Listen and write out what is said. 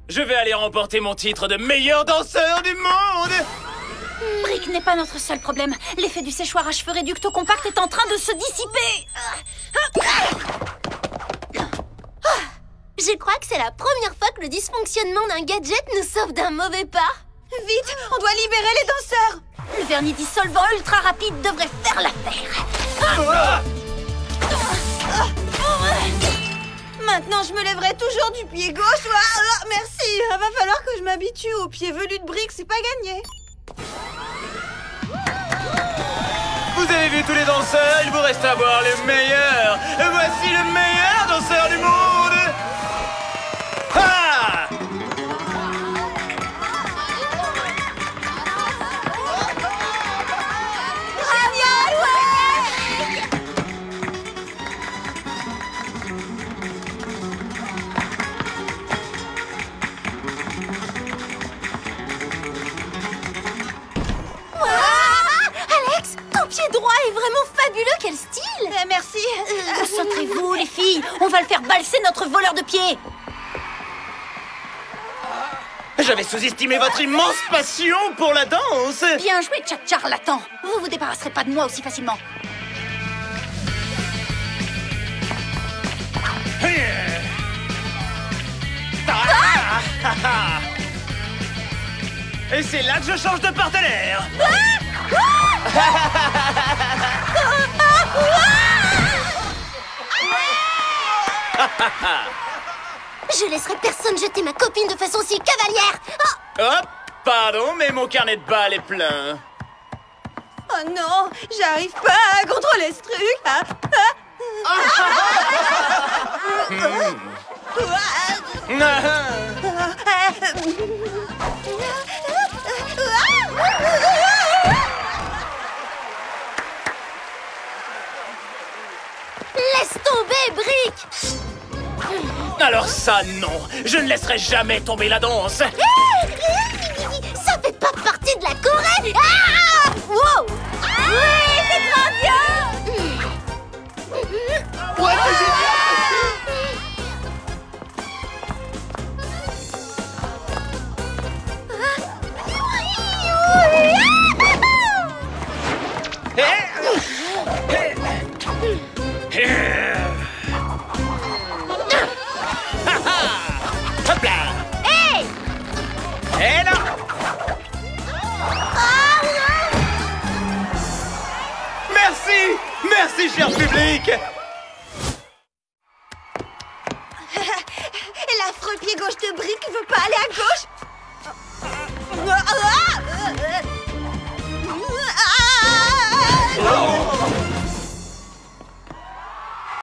Je vais aller remporter mon titre de meilleur danseur du monde! Brick n'est pas notre seul problème. L'effet du séchoir à cheveux réducto compact est en train de se dissiper. Je crois que c'est la première fois que le dysfonctionnement d'un gadget nous sauve d'un mauvais pas. Vite, on doit libérer les danseurs. Le vernis dissolvant ultra rapide devrait faire l'affaire. Maintenant, je me lèverai toujours du pied gauche. Merci, il va falloir que je m'habitue au pied velu de Brick, c'est pas gagné. Vous avez vu tous les danseurs, il vous reste à voir les meilleurs. Voici le meilleur danseur du monde. Ah! Alex, ton pied droit est vraiment fabuleux, quel style! Merci. Concentrez-vous, les filles. On va le faire balser, notre voleur de pied. J'avais sous-estimé votre immense passion pour la danse. Bien joué, Tchak Charlatan. Vous vous débarrasserez pas de moi aussi facilement. Et c'est là que je change de partenaire. Je laisserai personne jeter ma copine de façon si cavalière. Hop, pardon, mais mon carnet de balles est plein. Oh non, j'arrive pas à contrôler ce truc. Laisse tomber, Brick. Alors ça, non. Je ne laisserai jamais tomber la danse. Ça fait pas partie de la Corée. Ah! Wow! Oui, c'est grandiose. Ouais, c'est génial. Hop là. Hey! Et là. Merci. Merci, cher public. L'affreux pied gauche de Brick veut pas aller à gauche.